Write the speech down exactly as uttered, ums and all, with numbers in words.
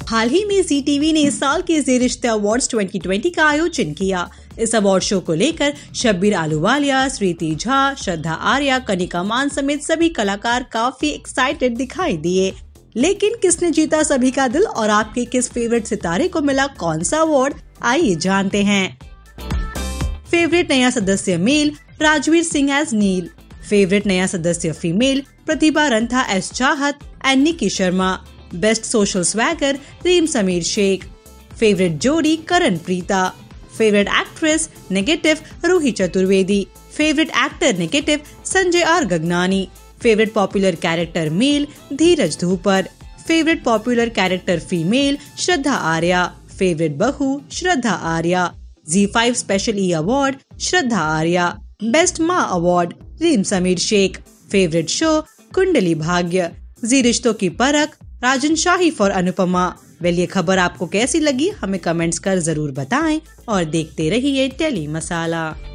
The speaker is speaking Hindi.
हाल ही में जी टीवी ने इस साल के जी रिश्ते अवार्ड्स दो हज़ार बीस का आयोजन किया। इस अवार्ड शो को लेकर शब्बीर अहलूवालिया, स्वीटी झा, श्रद्धा आर्या, कनिका मान समेत सभी कलाकार काफी एक्साइटेड दिखाई दिए। लेकिन किसने जीता सभी का दिल और आपके किस फेवरेट सितारे को मिला कौन सा अवार्ड, आइए जानते हैं। फेवरेट नया सदस्य male Rajveer Singh as Neel. Favourite नया सदस्य female Pratibha Rantha as Chahat and Nikki Sharma. Best social swagger Reem Sameer Shaikh. Favourite जोड़ी Karan Preeta. Favourite actress negative Ruhi Chaturvedi. Favourite actor negative Sanjay R Gagnani. Favourite popular character male Dheeraj Dhoopar. Favourite popular character female Shraddha Arya. Favourite बहू Shraddha Arya. Zee five special ई अवार्ड श्रद्धा आर्या। बेस्ट माँ award Reem Sameer Shaikh. Favourite show Kundali Bhagya. Zee रिश्तों की परख राजन शाही फॉर अनुपमा। वेल, ये खबर आपको कैसी लगी हमें कमेंट्स कर जरूर बताएं और देखते रहिए टेली मसाला।